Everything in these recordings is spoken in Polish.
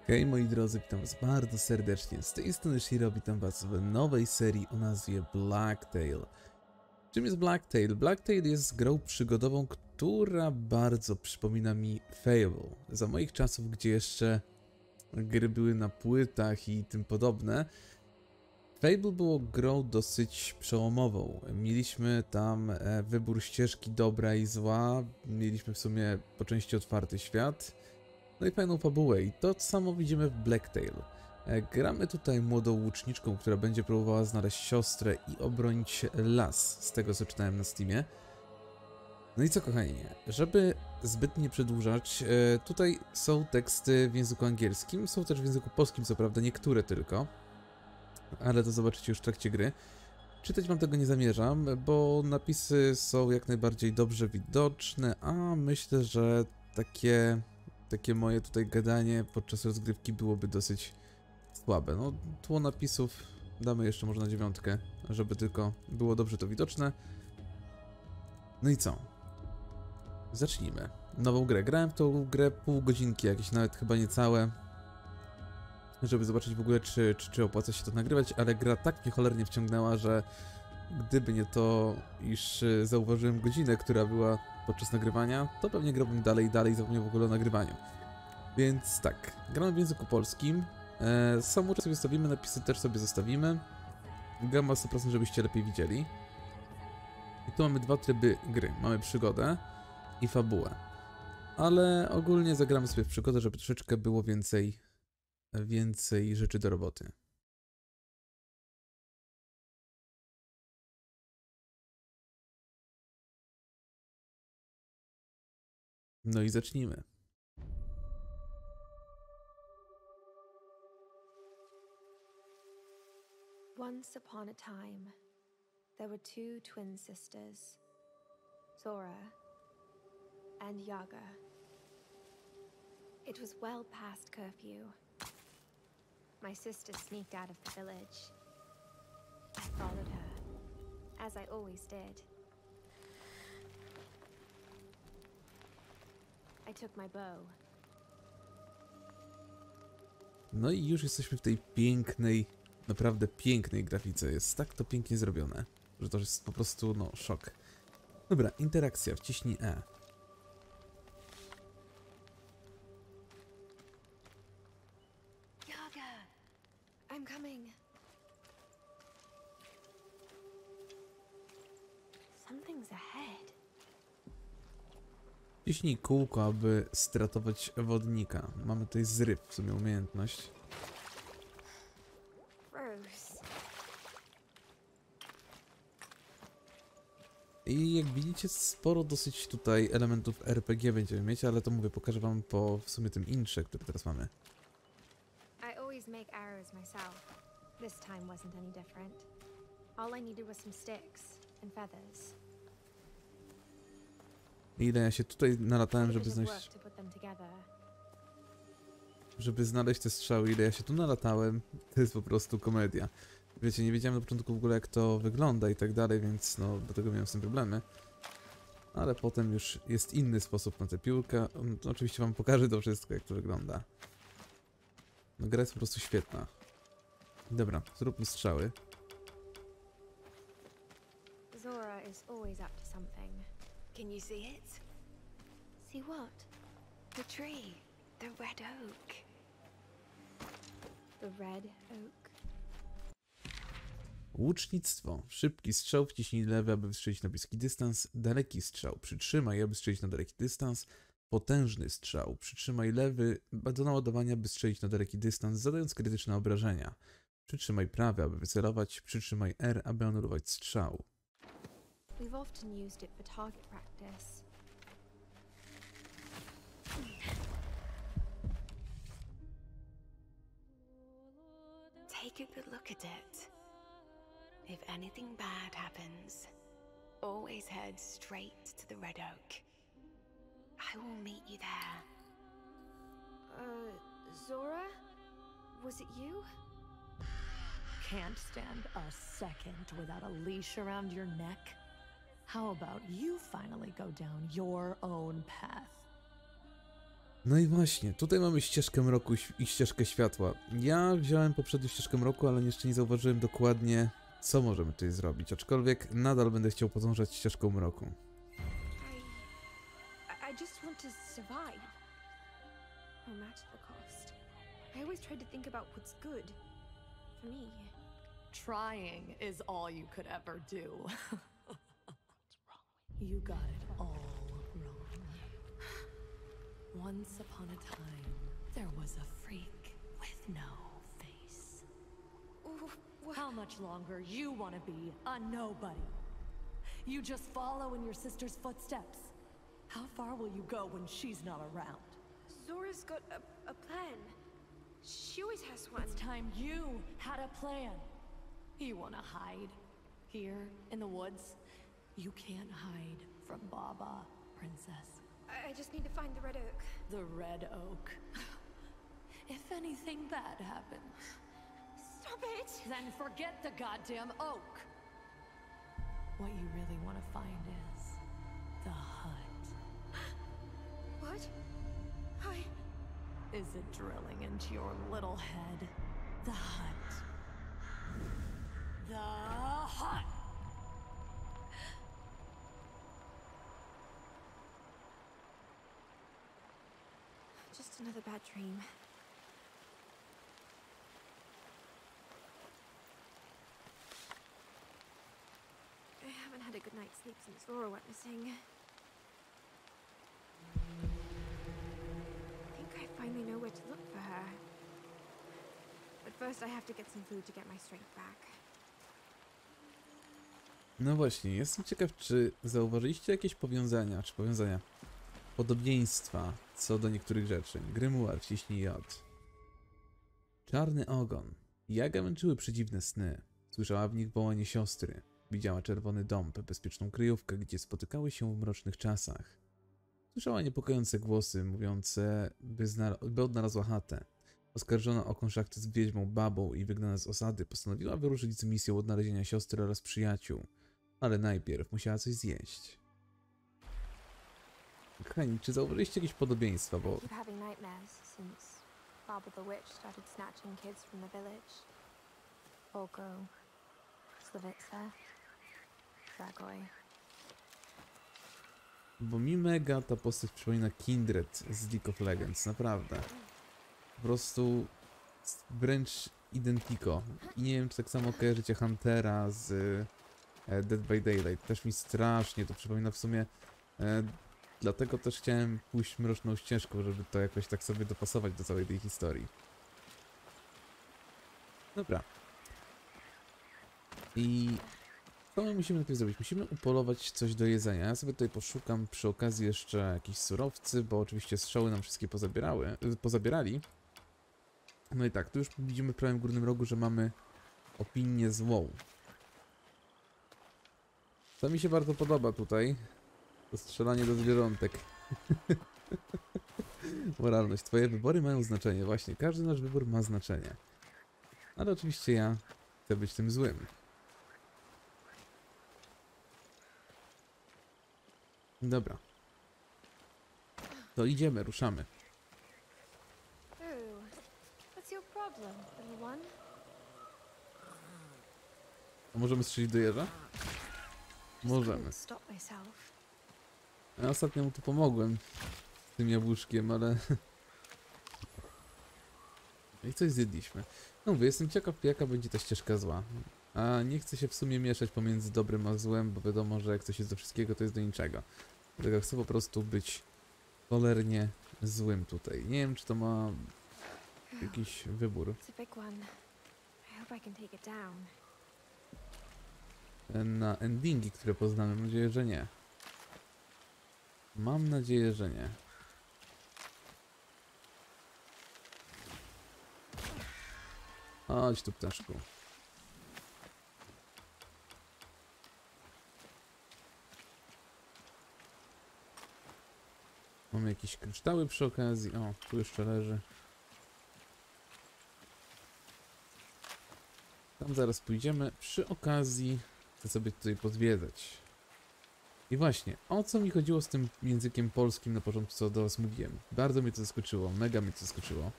Hej moi drodzy, witam was bardzo serdecznie. Z tej strony Shiro, witam was w nowej serii o nazwie Blacktail. Czym jest Blacktail? Blacktail jest grą przygodową, która bardzo przypomina mi Fable. Za moich czasów, gdzie jeszcze gry były na płytach i tym podobne, Fable było grą dosyć przełomową. Mieliśmy tam wybór ścieżki dobra i zła, mieliśmy w sumie po części otwarty świat. No i fajną fabułę i to samo widzimy w Blacktail. Gramy tutaj młodą łuczniczką, która będzie próbowała znaleźć siostrę i obronić las, z tego co czytałem na Steamie. No i co kochani, żeby zbyt nie przedłużać, tutaj są teksty w języku angielskim, są też w języku polskim, co prawda niektóre tylko, ale to zobaczycie już w trakcie gry. Czytać wam tego nie zamierzam, bo napisy są jak najbardziej dobrze widoczne, a myślę, że takie moje tutaj gadanie podczas rozgrywki byłoby dosyć słabe. No, tło napisów damy jeszcze może na 9, żeby tylko było dobrze to widoczne. No i co? Zacznijmy. Nową grę. Grałem w tą grę pół godzinki, jakieś nawet chyba niecałe, żeby zobaczyć w ogóle, czy opłaca się to nagrywać, ale gra tak mnie cholernie wciągnęła, że gdyby nie to, iż zauważyłem godzinę, która była podczas nagrywania, to pewnie grałbym dalej, zapomniał w ogóle o nagrywaniu. Więc tak, gramy w języku polskim, sam uczet sobie zostawimy, napisy też sobie zostawimy, gamma 100%, żebyście lepiej widzieli. I tu mamy dwa tryby gry, mamy przygodę i fabułę, ale ogólnie zagramy sobie w przygodę, żeby troszeczkę było więcej rzeczy do roboty. No i zacznijmy. Once upon a time, there were two twin sisters, Zora and Yaga. It was well past curfew. My sister sneaked out of the village. I followed her, as I always did. I took my bow. No i już jesteśmy w tej pięknej, naprawdę pięknej grafice. Jest tak to pięknie zrobione, że to jest po prostu, no, szok. Dobra, interakcja, wciśnij E. Yaga! I'm coming. Something's ahead. Wciśnij kółko, aby stratować wodnika. Mamy tutaj zryw, w sumie umiejętność. Rose. I jak widzicie, sporo dosyć tutaj elementów RPG będziemy mieć, ale to mówię, pokażę wam po w sumie tym intrze, który teraz mamy. I always make arrows myself. This time wasn't any different. All I needed was some sticks and feathers. Ile ja się tutaj nalatałem, A żeby bit of work znaleźć, to put them together. te strzały, ile ja się tu nalatałem, to jest po prostu komedia. Wiecie, nie wiedziałem na początku w ogóle, jak to wygląda i tak dalej, więc no, do tego miałem z tym problemy. Ale potem już jest inny sposób na tę piłkę. Oczywiście wam pokażę to wszystko, jak to wygląda. No, gra jest po prostu świetna. Dobra, zróbmy strzały. Zora is always up to something. Can you see it? See what? The tree. The red oak. The red oak. Łucznictwo. Szybki strzał, wciśnij lewy, aby wystrzelić na bliski dystans. Daleki strzał. Przytrzymaj, aby strzelić na daleki dystans. Potężny strzał. Przytrzymaj lewy do naładowania, by strzelić na daleki dystans, zadając krytyczne obrażenia. Przytrzymaj prawy, aby wycelować. Przytrzymaj R, aby anulować strzał. We've often used it for target practice. Take a good look at it. If anything bad happens, always head straight to the red oak. I will meet you there. Zora? Was it you? Can't stand a second without a leash around your neck? How about you finally go down your own path? No i właśnie, tutaj mamy ścieżkę mroku i ścieżkę światła. Ja wziąłem poprzednią ścieżkę mroku, ale jeszcze nie zauważyłem dokładnie, co możemy tutaj zrobić. Aczkolwiek nadal będę chciał podążać ścieżką mroku. I just want to survive. No matter the cost. I always try to think about what's good for me. Trying is all you could ever do. You got it all wrong. Once upon a time, there was a freak with no face. How much longer you want to be a nobody? You just follow in your sister's footsteps. How far will you go when she's not around? Zora's got a plan. She always has one. It's time you had a plan. You want to hide here in the woods? You can't hide from Baba, princess. I just need to find the Red Oak. The Red Oak. If anything bad happens, Stop it! then forget the goddamn oak. What you really want to find is the hut. What? Is it drilling into your little head? The hut. The hut! Just another bad dream. I haven't had a good night's sleep since Zora went missing. I think I finally know where to look for her. But first I have to get some food to get my strength back. No właśnie, jestem ciekaw, czy zauważyliście jakieś powiązania, podobieństwa co do niektórych rzeczy. Grymuar, wciśnij J. Czarny ogon. Jaga męczyły przedziwne sny. Słyszała w nich wołanie siostry. Widziała czerwony dąb, bezpieczną kryjówkę, gdzie spotykały się w mrocznych czasach. Słyszała niepokojące głosy, mówiące, by odnalazła chatę. Oskarżona o konszachty z wiedźmą Babą i wygnana z osady, postanowiła wyruszyć z misją odnalezienia siostry oraz przyjaciół. Ale najpierw musiała coś zjeść. Kochani, czy zauważyliście jakieś podobieństwa, bo... I keep having nightmares since Baba the Witch started snatching kids from the village. Volko, Slavica, Dragoi. Bo mi mega ta postać przypomina Kindred z League of Legends, naprawdę. Po prostu wręcz identico. I nie wiem, czy tak samo kojarzycie Huntera z Dead by Daylight. Też mi strasznie to przypomina w sumie. Dlatego też chciałem pójść mroczną ścieżką, żeby to jakoś tak sobie dopasować do całej tej historii. Dobra. I co my musimy najpierw zrobić? Musimy upolować coś do jedzenia. Ja sobie tutaj poszukam przy okazji jeszcze jakieś surowcy, bo oczywiście strzały nam wszystkie pozabierali. No i tak, tu już widzimy w prawym górnym rogu, że mamy opinię złą. To mi się bardzo podoba tutaj. To strzelanie do zwierzątek. Moralność. Twoje wybory mają znaczenie. Właśnie, każdy nasz wybór ma znaczenie. Ale oczywiście ja chcę być tym złym. Dobra. To idziemy, ruszamy. Ooh, what's your problem, little one? A możemy strzelić do jeża? Możemy. Couldn't stop myself. Ja ostatnio mu tu pomogłem z tym jabłuszkiem, ale... I coś zjedliśmy. No mówię, jestem ciekaw, jaka będzie ta ścieżka zła. A nie chcę się w sumie mieszać pomiędzy dobrym a złem, bo wiadomo, że jak coś jest do wszystkiego, to jest do niczego. Dlatego chcę po prostu być cholernie złym tutaj. Nie wiem, czy to ma jakiś wybór. It's a big one. I hope I can take it down. Na endingi, które poznamy, mam nadzieję, że nie. Mam nadzieję, że nie. Chodź tu, ptaszku. Mamy jakieś kryształy przy okazji. O, tu jeszcze leży. Tam zaraz pójdziemy. Przy okazji chcę sobie tutaj pozwiedzać. I właśnie, o co mi chodziło z tym językiem polskim na początku, co do was mówiłem? Bardzo mnie to zaskoczyło, mega mnie to zaskoczyło.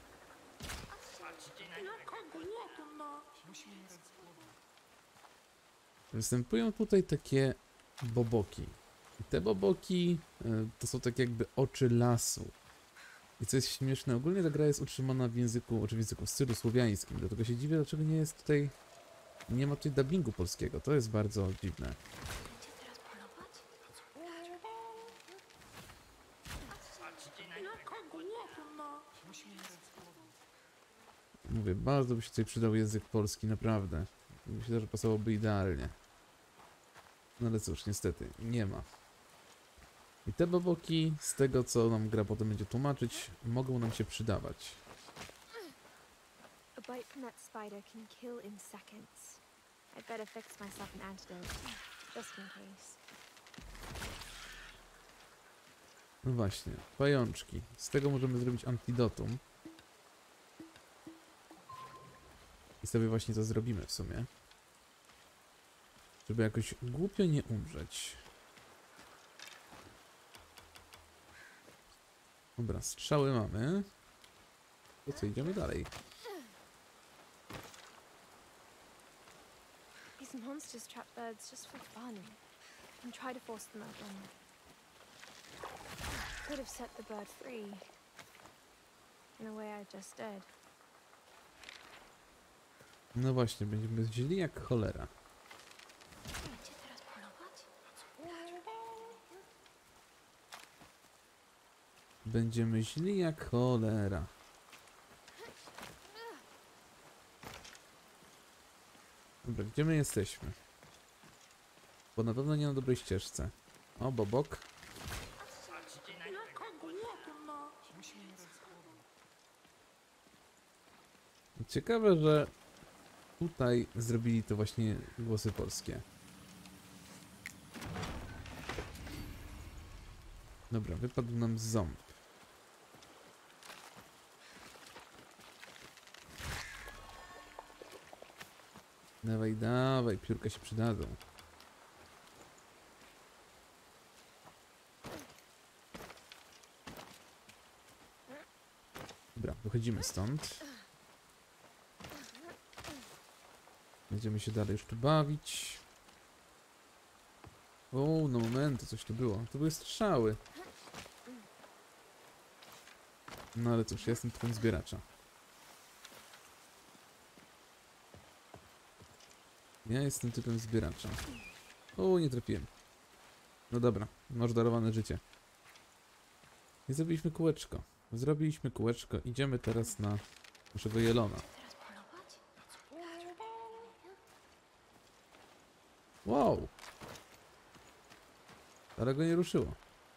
Występują tutaj takie boboki. I te boboki to są tak jakby oczy lasu. I co jest śmieszne, ogólnie ta gra jest utrzymana w języku, oczywiście w stylu słowiańskim, dlatego się dziwię, dlaczego nie jest tutaj, nie ma tutaj dubbingu polskiego. To jest bardzo dziwne. Mówię, bardzo by się tutaj przydał język polski, naprawdę. Myślę, że pasowałoby idealnie. No ale cóż, niestety, nie ma. I te boboki, z tego co nam gra potem będzie tłumaczyć, mogą nam się przydawać. A bite from that spider can kill in seconds. I'd better fix myself an antidote, just in case. No właśnie, pajączki. Z tego możemy zrobić antidotum. I sobie właśnie to zrobimy w sumie. Żeby jakoś głupio nie umrzeć. Dobra, strzały mamy. To co, idziemy dalej. These monsters trap birds just for fun and try to force them open. Could have set the bird free in a way I just did. No właśnie, będziemy źli jak cholera. Będziemy źli jak cholera. Dobra, gdzie my jesteśmy? Bo na pewno nie na dobrej ścieżce. O, bobok. Ciekawe, że tutaj zrobili to właśnie głosy polskie. Dobra, wypadł nam ząb. Dawaj, dawaj, piórka się przydadzą. Dobra, wychodzimy stąd. Będziemy się dalej już tu bawić. O, no moment, coś tu było. To były strzały. No ale cóż, ja jestem typem zbieracza. Ja jestem typem zbieracza. O, nie trafiłem. No dobra, masz darowane życie. I zrobiliśmy kółeczko. Zrobiliśmy kółeczko. Idziemy teraz na naszego jelona. Wow! Ale go nie ruszyło.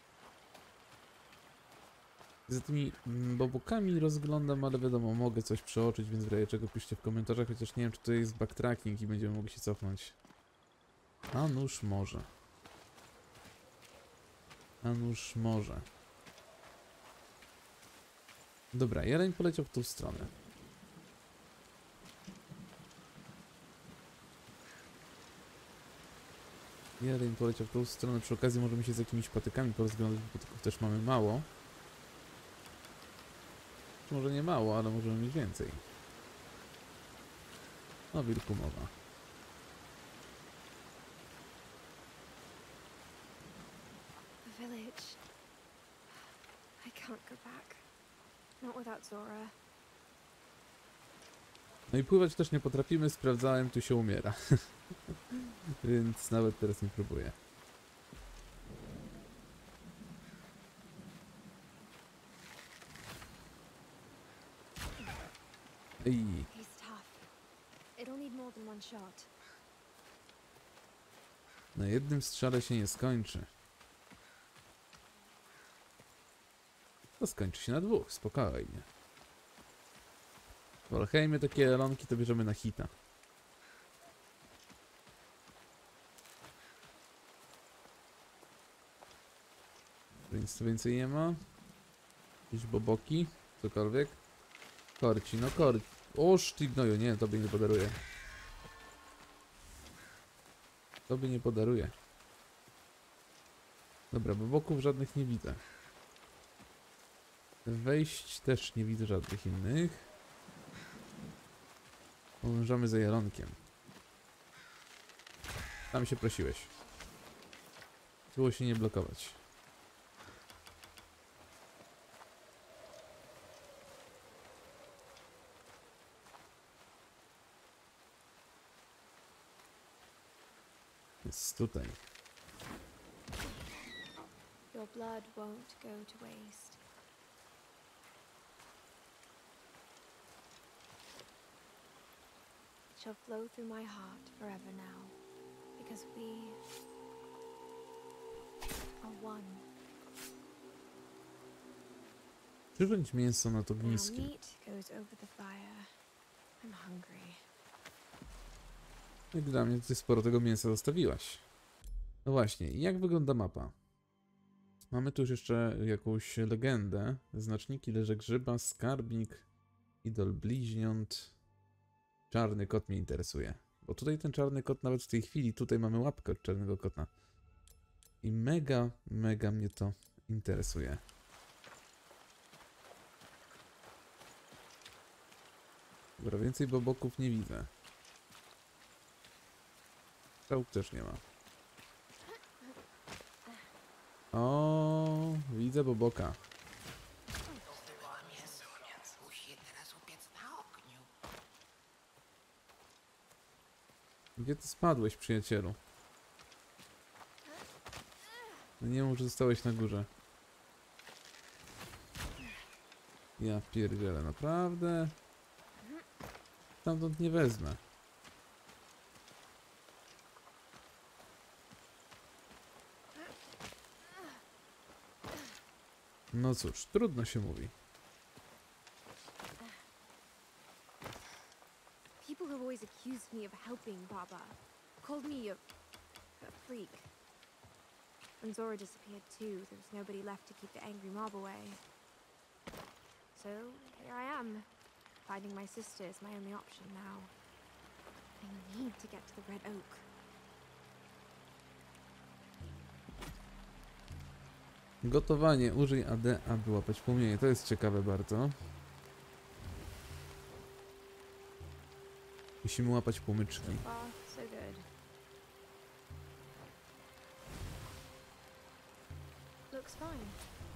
Za tymi bobokami rozglądam, ale wiadomo, mogę coś przeoczyć, więc w razie czego piszcie w komentarzach, chociaż nie wiem, czy to jest backtracking i będziemy mogli się cofnąć. A nuż może. A nuż może. Dobra, jeleń poleciał w tą stronę. Jeleń poleciał w tą stronę. Przy okazji możemy się z jakimiś patykami porozglądać, bo patyków też mamy mało. Może nie mało, ale możemy mieć więcej. O wilku mowa. The village. I can't go back. Not without Zora. No i pływać też nie potrafimy, sprawdzałem, tu się umiera. Więc nawet teraz nie próbuję. Ej. He's tough. It'll need more than one shot. Na jednym strzale się nie skończy. To skończy się na dwóch, spokojnie. W Valheimie takie jelonki to bierzemy na hita. Nic tu więcej nie ma. Jakieś boboki, cokolwiek. Korci, no korci. Oż ty gnoju, nie, tobie nie podaruję. Tobie nie podaruję. Dobra, bo boków żadnych nie widzę. Wejść też nie widzę żadnych innych. Podążamy za Jelonkiem. Tam się prosiłeś. Było się nie blokować. Jest tutaj. Your blood won't go to waste. It shall flow through my heart forever now, because we are one. Przyrządź mięso nad Now ogniskiem. meat goes over the fire. I'm hungry. Jak dla mnie ty sporo tego mięsa zostawiłaś. No właśnie, jak wygląda mapa? Mamy tu już jeszcze jakąś legendę. Znaczniki leże grzyba, skarbnik, idol bliźniąt. Czarny kot mnie interesuje. Bo tutaj ten czarny kot nawet w tej chwili, tutaj mamy łapkę od czarnego kota. I mega mnie to interesuje. Dobra, więcej boboków nie widzę. Strzałów też nie ma. O, widzę boboka. Zdobyła mięso, więc musi je teraz upiec na ogniu. Gdzie ty spadłeś, przyjacielu? No nie mów, że zostałeś na górze. Ja pierdzielę, naprawdę? Stamtąd nie wezmę. No cóż, trudno się mówi. People have always accused me of helping Baba, called me a freak. When Zora disappeared too, there was nobody left to keep the angry mob away. So here I am. Finding my sister is my only option now. I need to get to the Red Oak. Gotowanie. Użyj AD, aby łapać płomienie. To jest ciekawe bardzo. Musimy łapać płomyczki. Far, so good. Looks fine.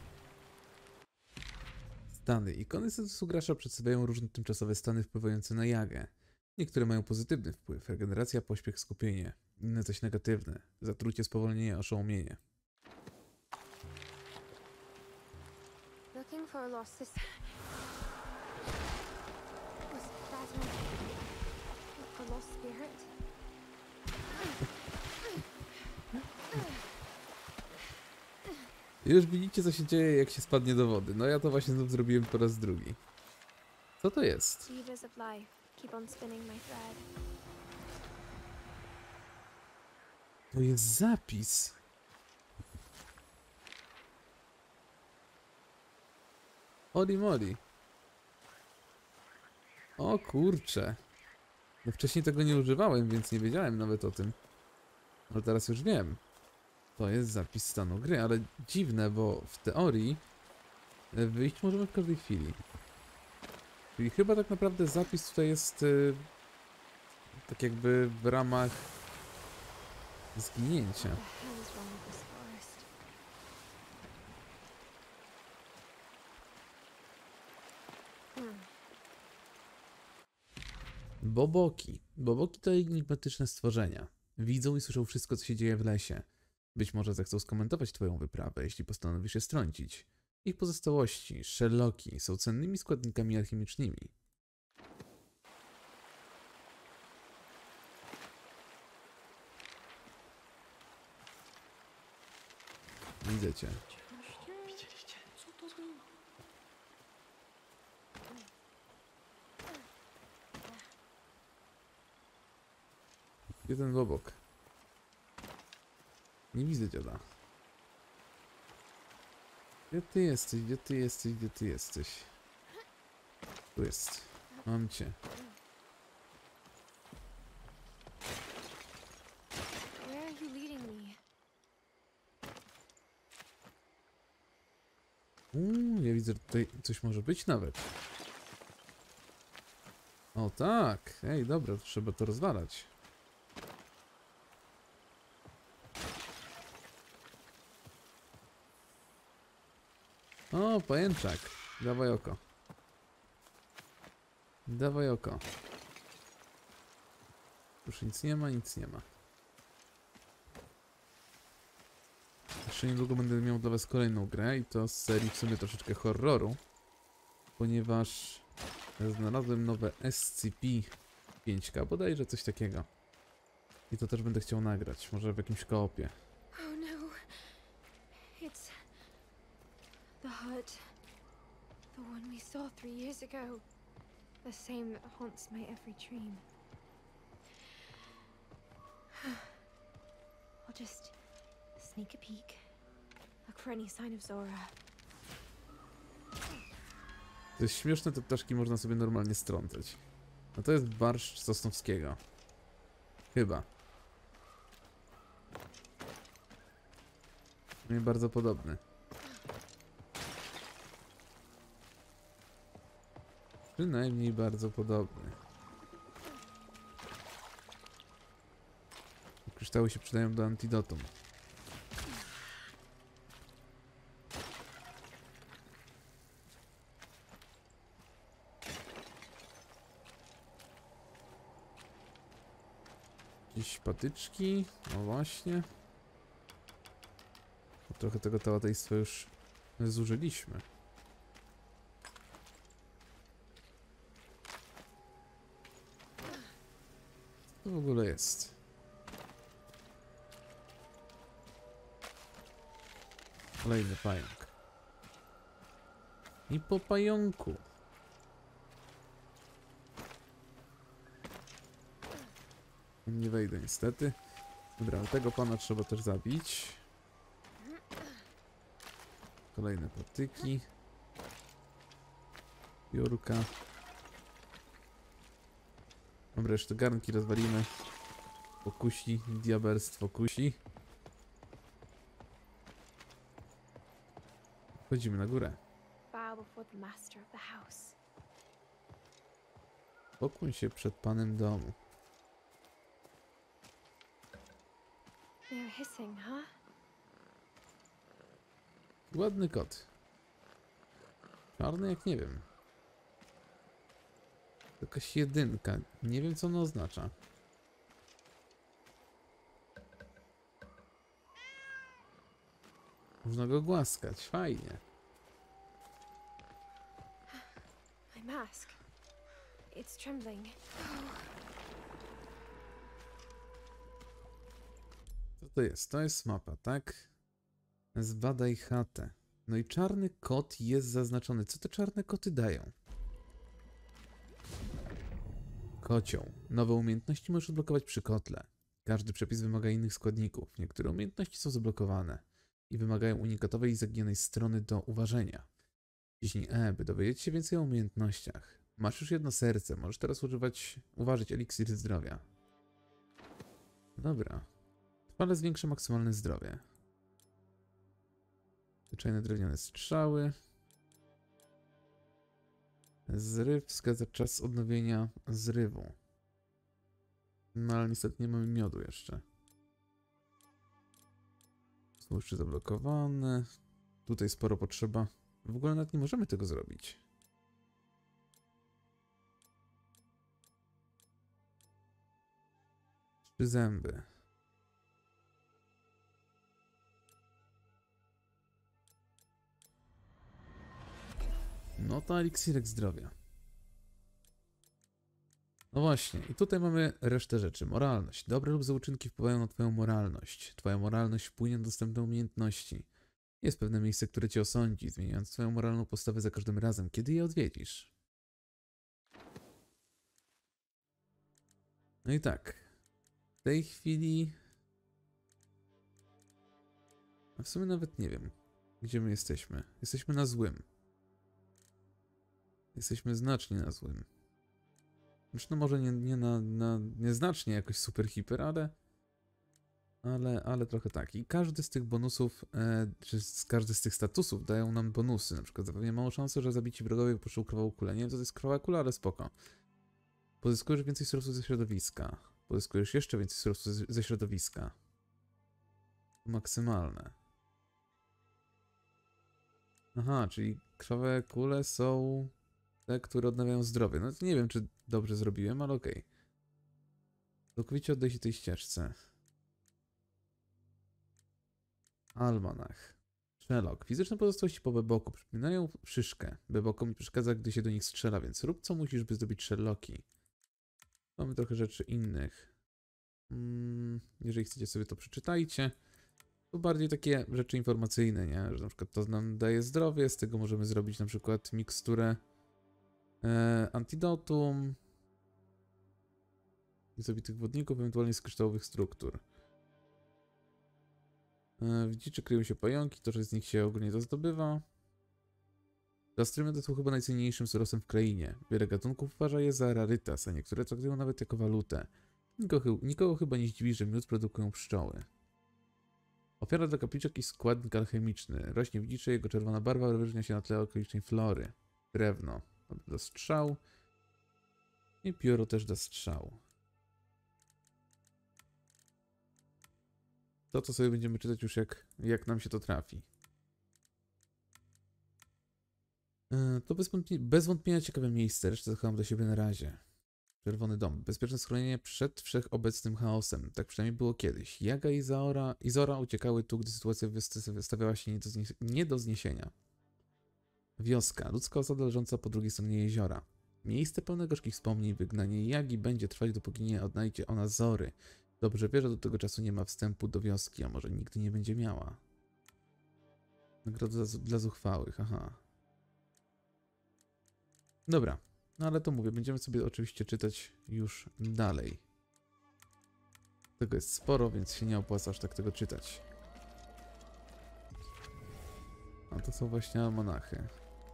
Stany. Ikony statusu gracza przedstawiają różne tymczasowe stany wpływające na jagę. Niektóre mają pozytywny wpływ, regeneracja, pośpiech, skupienie. Inne zaś negatywne, zatrucie, spowolnienie, oszołomienie. Looking for a lost sister. Was Phasma a lost spirit? Już widzicie, co się dzieje, jak się spadnie do wody. No ja to właśnie znów zrobiłem po raz drugi. Co to jest? Weavers of life, keep on spinning my thread. To jest zapis. Oli moli. O kurcze. No wcześniej tego nie używałem, więc nie wiedziałem nawet o tym. Ale teraz już wiem. To jest zapis stanu gry, ale dziwne, bo w teorii wyjść możemy w każdej chwili. Czyli chyba tak naprawdę zapis tutaj jest tak jakby w ramach zginięcia. What the hell is wrong with this forest? Boboki. Boboki to enigmatyczne stworzenia. Widzą i słyszą wszystko, co się dzieje w lesie. Być może zechcą skomentować twoją wyprawę, jeśli postanowisz je strącić. Ich pozostałości, sherlocki, są cennymi składnikami alchemicznymi. Widzę cię. Widzieliście? Co to za... Gdzie ten bobok? Nie widzę dziada. Gdzie ty jesteś? Gdzie ty jesteś? Gdzie ty jesteś? Tu jest. Mam cię. Where are you leading me? Ja widzę, że tutaj coś może być nawet. O tak, ej, dobra, trzeba to rozwalać. O, pajęczak. Dawaj oko. Dawaj oko. Już nic nie ma, nic nie ma. Jeszcze niedługo będę miał dla was kolejną grę i to z serii w sumie troszeczkę horroru. Ponieważ znalazłem nowe SCP-5K, bodajże coś takiego. I to też będę chciał nagrać, może w jakimś koopie. Oh no. It's the hut. The one we saw 3 years ago. The same that haunts my every dream. I'll just sneak a peek. Look for any sign of Zora. To jest śmieszne, te ptaszki można sobie normalnie strącać. No to jest barszcz Sosnowskiego. Chyba. No bardzo podobny. Przynajmniej bardzo podobny. Kryształy się przydają do antidotum. Jakieś patyczki, no właśnie. Trochę tego tałatejstwa już zużyliśmy. Co to w ogóle jest? Kolejny pająk. I po pająku. Nie wejdę niestety. Dobra, ale tego pana trzeba też zabić. Kolejne patyki. Piórka. Dobra, jeszcze garnki rozwalimy. Pokusi, diabelstwo kusi. Chodzimy na górę. Bow before the master of the house. Pokłoń się przed panem domu. They're hissing, huh? Ładny kot. Czarny jak nie wiem. Jakaś jedynka. Nie wiem co ona oznacza. Można go głaskać. Fajnie. My mask. It's trembling. Co to jest? To jest mapa, tak? Zbadaj chatę. No i czarny kot jest zaznaczony. Co te czarne koty dają? Kocioł. Nowe umiejętności możesz odblokować przy kotle. Każdy przepis wymaga innych składników. Niektóre umiejętności są zablokowane i wymagają unikatowej i zaginionej strony do uważenia. Ciśnij E, by dowiedzieć się więcej o umiejętnościach. Masz już jedno serce. Możesz teraz uważać eliksir zdrowia. Dobra. Trwale zwiększa maksymalne zdrowie. Zwyczajne drewniane strzały. Zryw wskaza czas odnowienia zrywu. No ale niestety nie mamy miodu jeszcze. Są jeszcze zablokowane. Tutaj sporo potrzeba. W ogóle nawet nie możemy tego zrobić. Trzy zęby. No to eliksirek zdrowia. No właśnie, i tutaj mamy resztę rzeczy. Moralność. Dobre lub złe uczynki wpływają na twoją moralność. Twoja moralność wpłynie na dostępne umiejętności. Jest pewne miejsce, które cię osądzi, zmieniając twoją moralną postawę za każdym razem, kiedy je odwiedzisz. No i tak. W tej chwili... A w sumie nawet nie wiem, gdzie my jesteśmy. Jesteśmy na złym. Jesteśmy znacznie na złym. Znaczy, no może nie znacznie jakoś super hiper, ale Ale trochę tak. I każdy z tych bonusów, czy każdy z tych statusów dają nam bonusy. Na przykład zapewnia małą szansę, że zabici wrogowie wypuszczą krwawą kulę. Nie wiem, co to jest krwawa kula, ale spoko. Pozyskujesz więcej surowców ze środowiska. Pozyskujesz jeszcze więcej surowców ze środowiska. Maksymalne. Aha, czyli krwawe kule są te, które odnawiają zdrowie. No to nie wiem, czy dobrze zrobiłem, ale okej. Całkowicie oddaj się tej ścieżce. Almanach. Sherlock. Fizyczne pozostałości po Beboku przypominają szyszkę. Beboko mi przeszkadza, gdy się do nich strzela, więc rób co musisz, by zdobyć Sherlocki. Mamy trochę rzeczy innych. Jeżeli chcecie sobie to przeczytajcie. To bardziej takie rzeczy informacyjne, nie? Że na przykład to nam daje zdrowie, z tego możemy zrobić na przykład miksturę antidotum i zabitych wodników, ewentualnie z kryształowych struktur. W dziczy kryją się pająki, to, że z nich się ogólnie to zdobywa. Gastrymenty są chyba najcenniejszym surowcem w krainie. Wiele gatunków uważa je za rarytas, a niektóre traktują nawet jako walutę. Nikogo chyba nie zdziwi, że miód produkują pszczoły. Ofiara dla kapliczek i składnik alchemiczny. Rośnie w dziczy, jego czerwona barwa wyróżnia się na tle okolicznej flory. Drewno do strzał. I pióro też do strzał. To sobie będziemy czytać już jak nam się to trafi. To bez wątpienia ciekawe miejsce, resztę zachowam dla siebie na razie. Czerwony dom. Bezpieczne schronienie przed wszechobecnym chaosem. Tak przynajmniej było kiedyś. Jaga i Zora uciekały tu, gdy sytuacja wystawiała się nie do zniesienia. Wioska. Ludzka osada leżąca po drugiej stronie jeziora. Miejsce pełne gorzkich wspomnień. Wygnanie Jagi będzie trwać, dopóki nie odnajdzie ona Zory. Dobrze wie, że do tego czasu nie ma wstępu do wioski, a może nigdy nie będzie miała. Nagroda dla zuchwałych, aha. Dobra, no ale to mówię, będziemy sobie oczywiście czytać już dalej. Tego jest sporo, więc się nie opłaca aż tak tego czytać. A to są właśnie almanachy.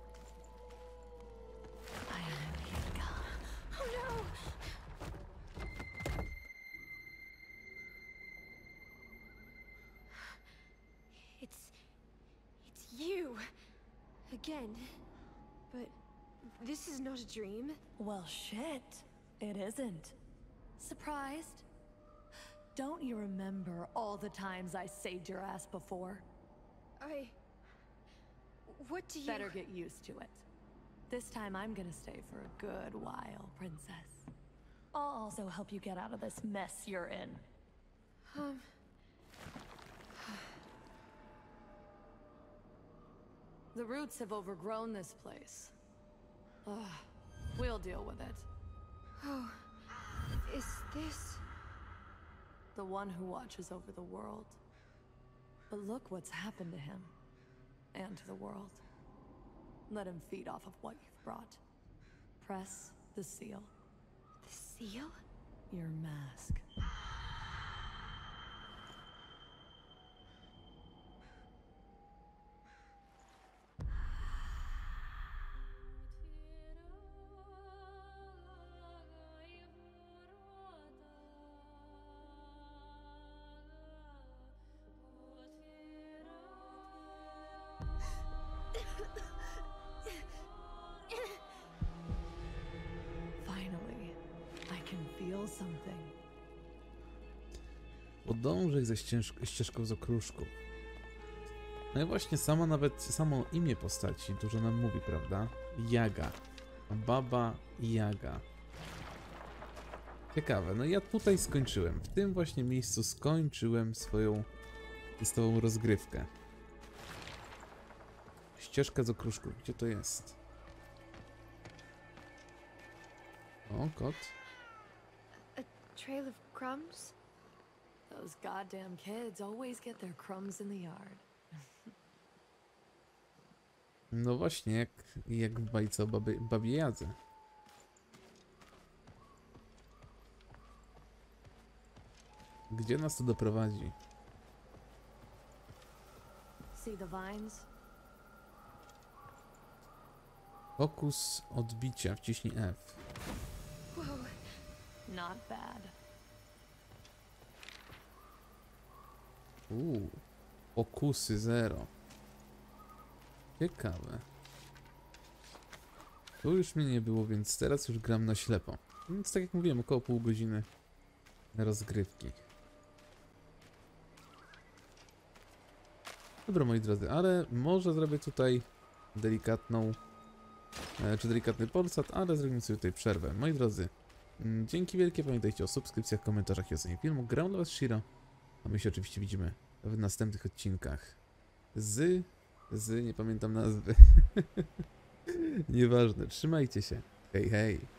It's you again. But this is not a dream. Well, shit. It isn't. Surprised? Don't you remember all the times I saved your ass before? What do you... Better get used to it. This time I'm gonna stay for a good while, princess. I'll also help you get out of this mess you're in. The roots have overgrown this place. Ugh, we'll deal with it. Oh, is this... The one who watches over the world. But look what's happened to him. And to the world. Let him feed off of what you've brought. Press the seal. The seal? Your mask. Finally, I can feel something. Podążaj ze ścieżką z okruszków. No i właśnie samo imię postaci dużo nam mówi, prawda? Jaga. Baba Jaga. Ciekawe, no ja tutaj skończyłem. W tym właśnie miejscu skończyłem swoją listową rozgrywkę. Ścieżka z okruszków. Gdzie to jest? O, kot. A trail of crumbs? Those goddamn kids always get their crumbs in the yard. No właśnie, jak w bajce o babie Jadze. Gdzie nas to doprowadzi? See the vines? Fokus odbicia. Wciśnij F. Whoa. Not bad. Pokusy 0. Ciekawe. Tu już mnie nie było, więc teraz już gram na ślepo. Więc tak jak mówiłem, około pół godziny rozgrywki. Dobra, moi drodzy, ale może zrobię tutaj delikatny polsat, ale zrobimy sobie tutaj przerwę. Moi drodzy, dzięki wielkie, pamiętajcie o subskrypcjach, komentarzach i ocenie filmu. Grał dla was Shiro, a my się oczywiście widzimy w następnych odcinkach nie pamiętam nazwy. Nieważne, trzymajcie się. Hej, hej.